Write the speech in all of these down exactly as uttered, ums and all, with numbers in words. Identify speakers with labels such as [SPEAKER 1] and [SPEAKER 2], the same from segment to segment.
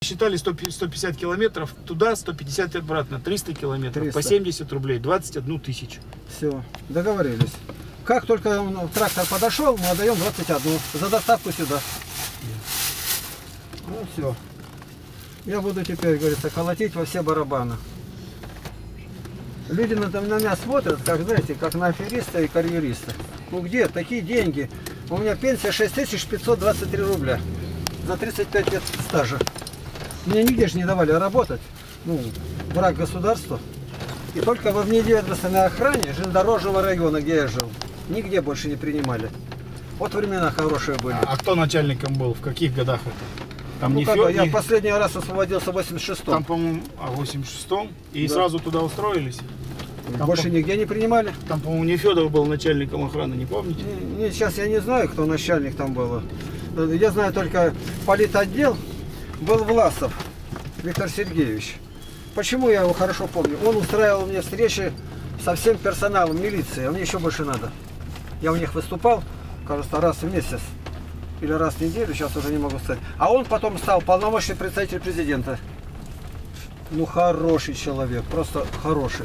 [SPEAKER 1] посчитали сто пятьдесят километров туда, сто пятьдесят обратно, триста километров, триста. По семьдесят рублей, двадцать одну тысячу.
[SPEAKER 2] Все, договорились. Как только трактор подошел, мы отдаем двадцать одну за доставку сюда. Ну все. Я буду теперь, говорится, колотить во все барабаны. Люди на, на меня смотрят, как, знаете, как на афериста и карьериста. Ну где такие деньги? У меня пенсия шесть тысяч пятьсот двадцать три рубля за тридцать пять лет стажа. Мне нигде же не давали работать. Ну, враг государства. И только во внедведомственной охране железнодорожного района, где я жил, нигде больше не принимали. Вот времена хорошие были.
[SPEAKER 1] А, а кто начальником был? В каких годах это? Там
[SPEAKER 2] Ну,
[SPEAKER 1] не
[SPEAKER 2] когда
[SPEAKER 1] Федор,
[SPEAKER 2] я последний раз освободился в восемьдесят шестом.
[SPEAKER 1] Там, по-моему, а в восемьдесят шестом? И
[SPEAKER 2] да.
[SPEAKER 1] Сразу туда устроились? Там,
[SPEAKER 2] Больше
[SPEAKER 1] по...
[SPEAKER 2] нигде не принимали.
[SPEAKER 1] Там, по-моему, не Федор был начальником охраны, не помните?
[SPEAKER 2] Не, не, сейчас я не знаю, кто начальник там был. Я знаю только политотдел был Власов Виктор Сергеевич. Почему я его хорошо помню? Он устраивал мне встречи со всем персоналом милиции, а мне еще больше надо. Я у них выступал, кажется, раз в месяц или раз в неделю, сейчас уже не могу сказать. А он потом стал полномочный представитель президента. Ну, хороший человек, просто хороший.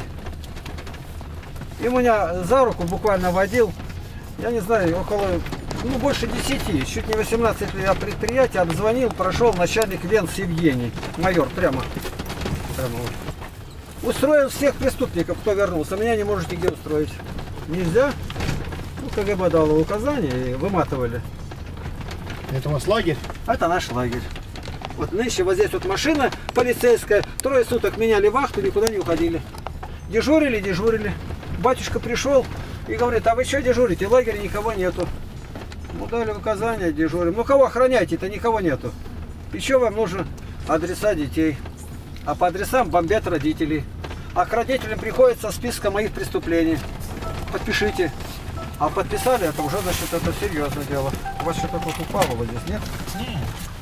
[SPEAKER 2] И меня за руку буквально водил, я не знаю, около, ну, больше десяти, чуть не восемнадцать лет предприятия, обзвонил, прошел начальник Венц Евгений, майор, прямо. прямо вот. Устроил всех преступников, кто вернулся, меня не можете где устроить. Нельзя. Ну, КГБ дало указание и выматывали.
[SPEAKER 1] Это у вас лагерь?
[SPEAKER 2] Это наш лагерь. Вот нынче вот здесь вот машина полицейская, трое суток меняли вахту, никуда не уходили. Дежурили, дежурили. Батюшка пришел и говорит, а вы что дежурите? В лагере никого нету. Ну, дали указания, дежурим. Ну, кого охраняете-то? Никого нету. И что вам нужно? Адреса детей. А по адресам бомбят родителей. А к родителям приходит со списка моих преступлений. Подпишите. А подписали, это уже, значит, это серьезное дело. У вас что-то тут упало вот здесь, нет?
[SPEAKER 1] Нет.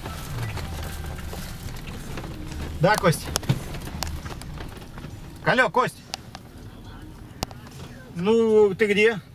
[SPEAKER 1] Да, Кость? Алло, Кость? Ну, ты где?